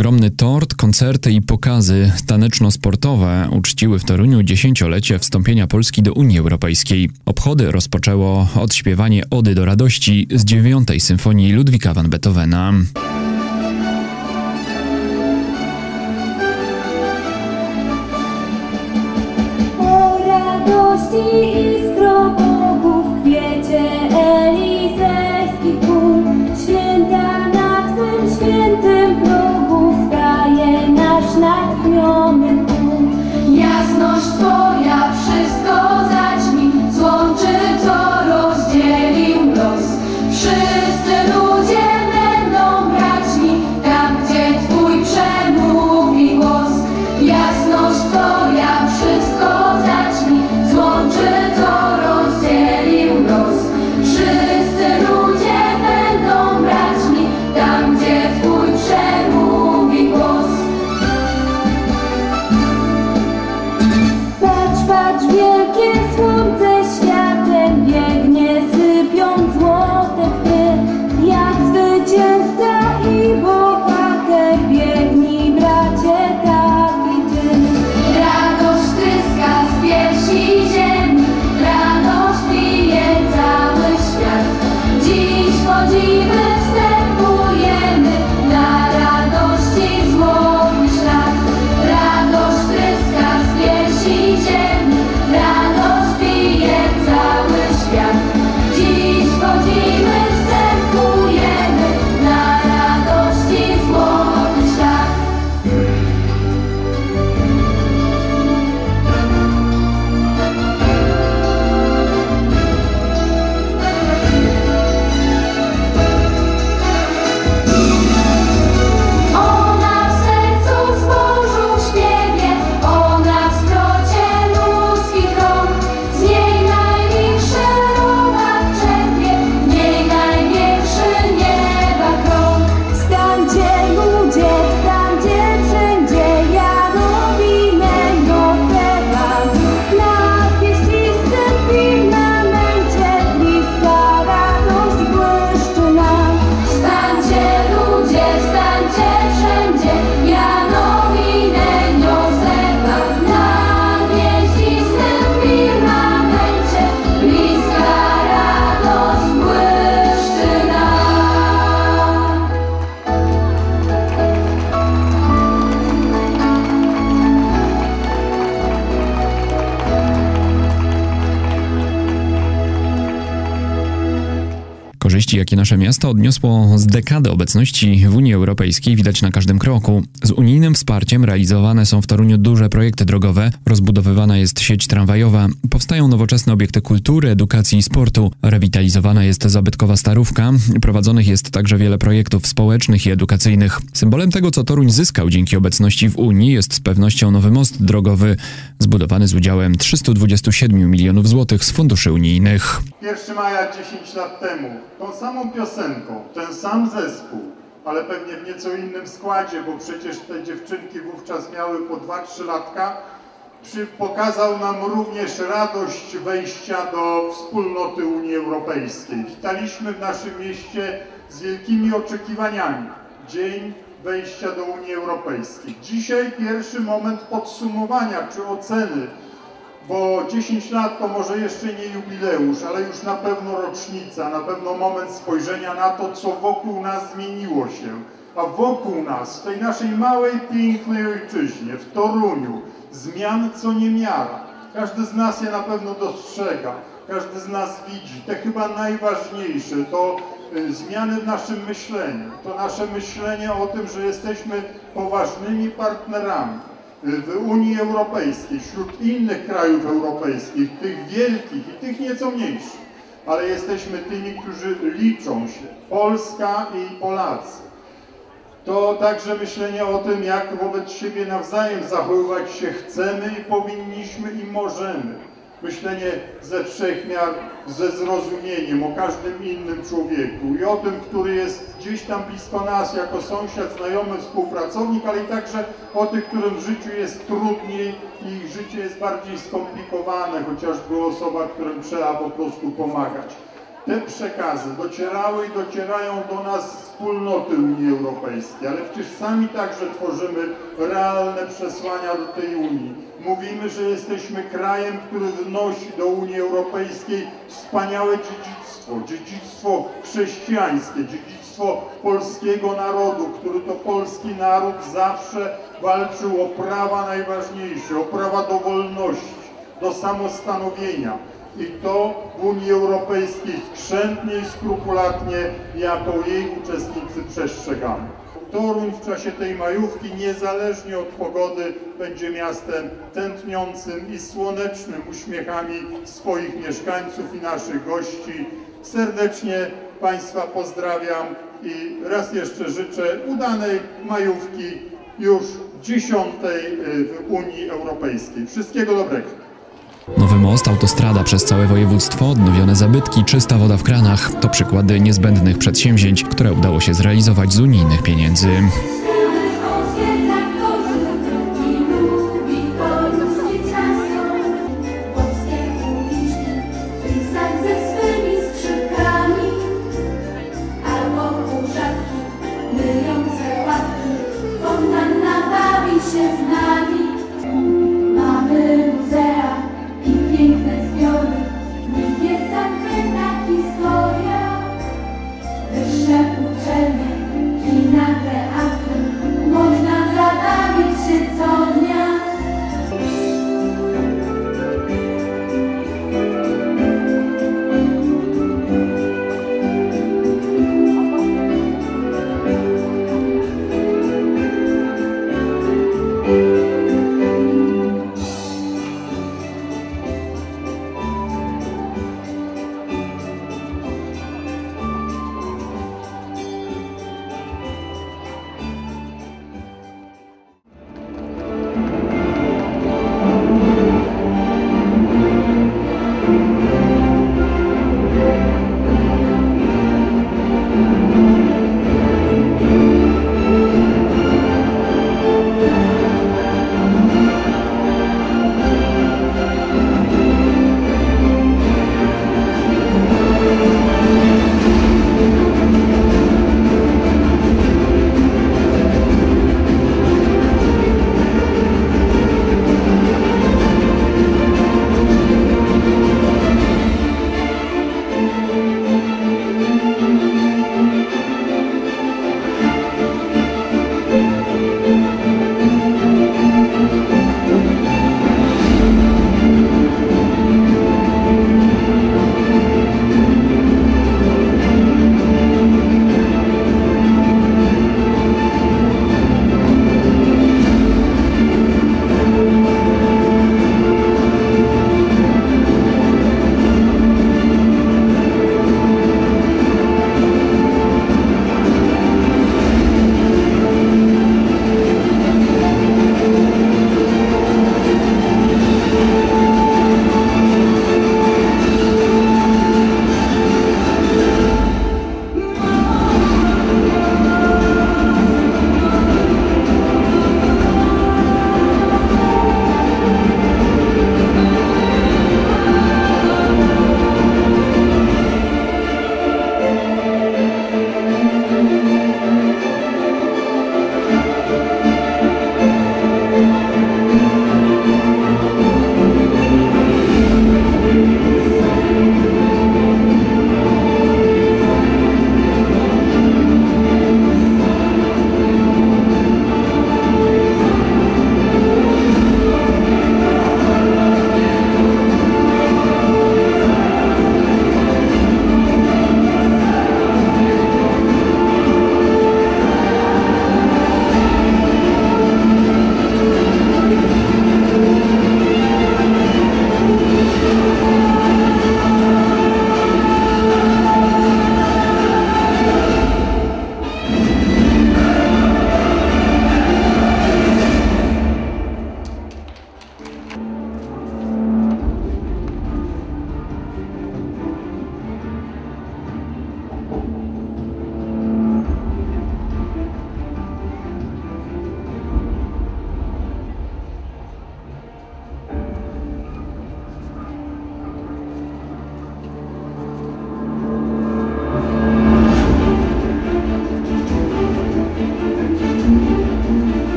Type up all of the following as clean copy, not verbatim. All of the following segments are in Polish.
Ogromny tort, koncerty i pokazy taneczno-sportowe uczciły w Toruniu 10-lecie wstąpienia Polski do Unii Europejskiej. Obchody rozpoczęło odśpiewanie Ody do radości z 9. symfonii Ludwika van Beethovena. O radości iskro Bogu w kwiecie elizejskich pól, święta na Twym świętym progu staje nasz natchniony król. Jasność Twoja wszystko zaćmi, złączy co rozdzielił los. Wszyscy ludzie będą braćmi, tam gdzie Twój przemówi głos. Jasność Twoja wszystko zaćmi, złączy co rozdzielił los. Wszyscy ludzie będą braćmi, tam gdzie Twój przemówi głos. Patrz, patrz, wielkie słońce światem biegnie, sypiąc złote skry. Jak zwycięzca i bohater, biegnij bracie, tak i Ty. Radość tryska z piersi ziemi, radość bije cały świat. Dziś podziwy wstępujemy na radości złoty ślad. Radość tryska z piersi ziemi, radość bije cały świat. Dziś podziwy wstępujemy na radości złoty ślad. Ona w sercu zbożu śpiewie, ona w zwrocie ludzkich rąk. Z niej największy robak czerpie, w niej największy nieba krąg. Stańcie ludzie, stańcie wszędzie, ja nowinę niosę wam. Na pieśnistym firmamencie bliska radość błyszczy nam. Stańcie ludzie, stańcie wszędzie, ja nowinę niosę wam. Na pieśnistym firmamencie bliska radość błyszczy nam. Korzyści, jakie nasze miasto odniosło z dekady obecności w Unii Europejskiej, widać na każdym kroku. Z unijnym wsparciem realizowane są w Toruniu duże projekty drogowe, rozbudowywana jest sieć tramwajowa, powstają nowoczesne obiekty kultury, edukacji i sportu, rewitalizowana jest zabytkowa Starówka, prowadzonych jest także wiele projektów społecznych i edukacyjnych. Symbolem tego, co Toruń zyskał dzięki obecności w Unii, jest z pewnością nowy most drogowy, zbudowany z udziałem 327 milionów złotych z funduszy unijnych. 1 maja 10 lat temu, tą samą piosenką, ten sam zespół, ale pewnie w nieco innym składzie, bo przecież te dziewczynki wówczas miały po 2-3 latka, pokazał nam również radość wejścia do wspólnoty Unii Europejskiej. Witaliśmy w naszym mieście z wielkimi oczekiwaniami dzień wejścia do Unii Europejskiej. Dzisiaj pierwszy moment podsumowania czy oceny, bo 10 lat to może jeszcze nie jubileusz, ale już na pewno rocznica, na pewno moment spojrzenia na to, co wokół nas zmieniło się. A wokół nas, w tej naszej małej, pięknej ojczyźnie, w Toruniu, zmian co niemiara. Każdy z nas je na pewno dostrzega, każdy z nas widzi. Te chyba najważniejsze to zmiany w naszym myśleniu. To nasze myślenie o tym, że jesteśmy poważnymi partnerami w Unii Europejskiej, wśród innych krajów europejskich, tych wielkich i tych nieco mniejszych, ale jesteśmy tymi, którzy liczą się, Polska i Polacy. To także myślenie o tym, jak wobec siebie nawzajem zachowywać się chcemy i powinniśmy i możemy. Myślenie ze wszechmiar, ze zrozumieniem o każdym innym człowieku i o tym, który jest gdzieś tam blisko nas jako sąsiad, znajomy, współpracownik, ale i także o tych, którym w życiu jest trudniej i ich życie jest bardziej skomplikowane, chociażby osoba, którym trzeba po prostu pomagać. te przekazy docierały i docierają do nas wspólnoty Unii Europejskiej, ale przecież sami także tworzymy realne przesłania do tej Unii. Mówimy, że jesteśmy krajem, który wnosi do Unii Europejskiej wspaniałe dziedzictwo chrześcijańskie, dziedzictwo polskiego narodu, który to polski naród zawsze walczył o prawa najważniejsze, o prawa do wolności, do samostanowienia. I to w Unii Europejskiej skrzętnie i skrupulatnie jako jej uczestnicy przestrzegamy. Toruń w czasie tej majówki, niezależnie od pogody, będzie miastem tętniącym i słonecznym uśmiechami swoich mieszkańców i naszych gości. Serdecznie Państwa pozdrawiam i raz jeszcze życzę udanej majówki już 10. w Unii Europejskiej. Wszystkiego dobrego. Nowy most, autostrada przez całe województwo, odnowione zabytki, czysta woda w kranach to przykłady niezbędnych przedsięwzięć, które udało się zrealizować z unijnych pieniędzy. Thank you.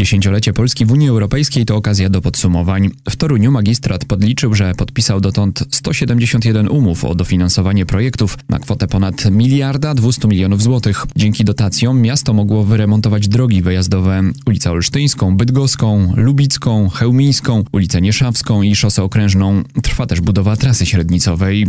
Dziesięciolecie Polski w Unii Europejskiej to okazja do podsumowań. W Toruniu magistrat podliczył, że podpisał dotąd 171 umów o dofinansowanie projektów na kwotę ponad 1,2 mld złotych. Dzięki dotacjom miasto mogło wyremontować drogi wyjazdowe: ulicę Olsztyńską, Bydgoską, Lubicką, Chełmińską, ulicę Nieszawską i szosę okrężną. Trwa też budowa trasy średnicowej.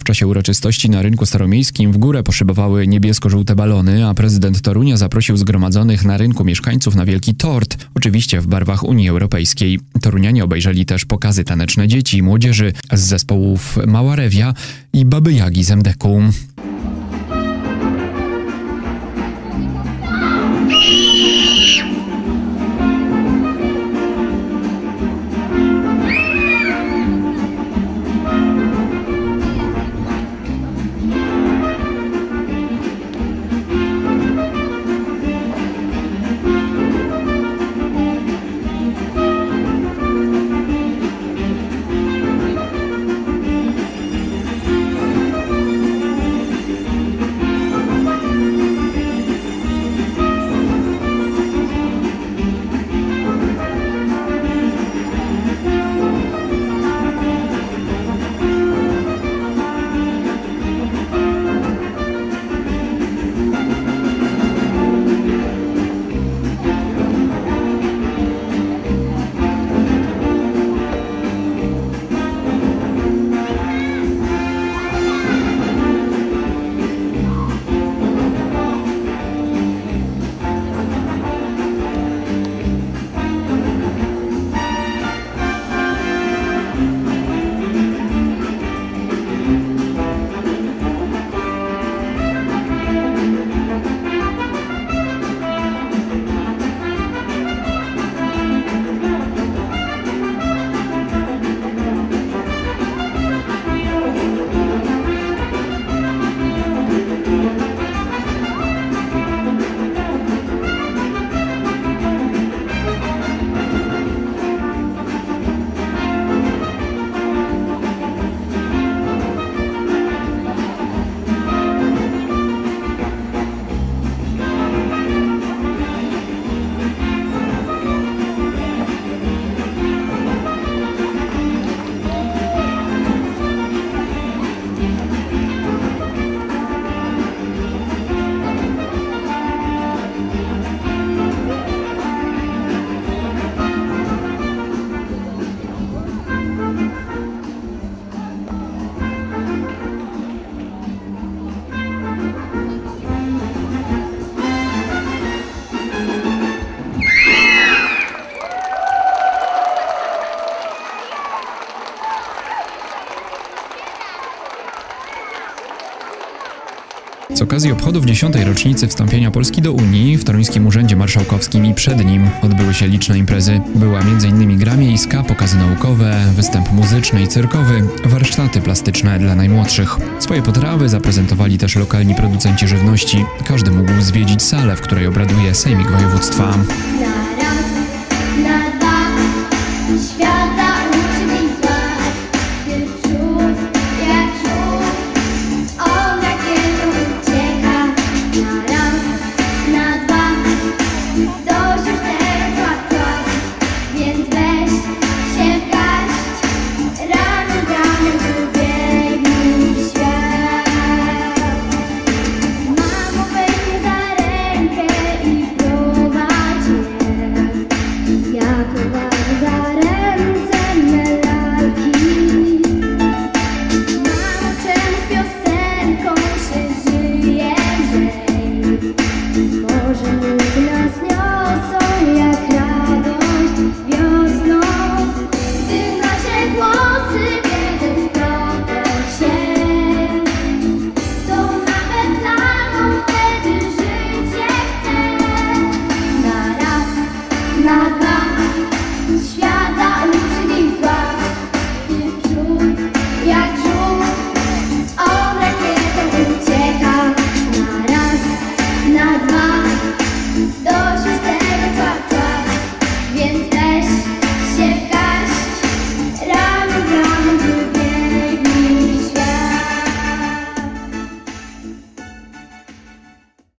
czasie uroczystości na rynku staromiejskim w górę poszybowały niebiesko-żółte balony, a prezydent Torunia zaprosił zgromadzonych na rynku mieszkańców na wielki tort, oczywiście w barwach Unii Europejskiej. Torunianie obejrzeli też pokazy taneczne dzieci i młodzieży z zespołów Mała Rewia i Baby Jagi z MDK-u. Z okazji obchodów 10. rocznicy wstąpienia Polski do Unii w Toruńskim Urzędzie Marszałkowskim i przed nim odbyły się liczne imprezy. Była m.in. gra miejska, pokazy naukowe, występ muzyczny i cyrkowy, warsztaty plastyczne dla najmłodszych. Swoje potrawy zaprezentowali też lokalni producenci żywności. Każdy mógł zwiedzić salę, w której obraduje Sejmik Województwa.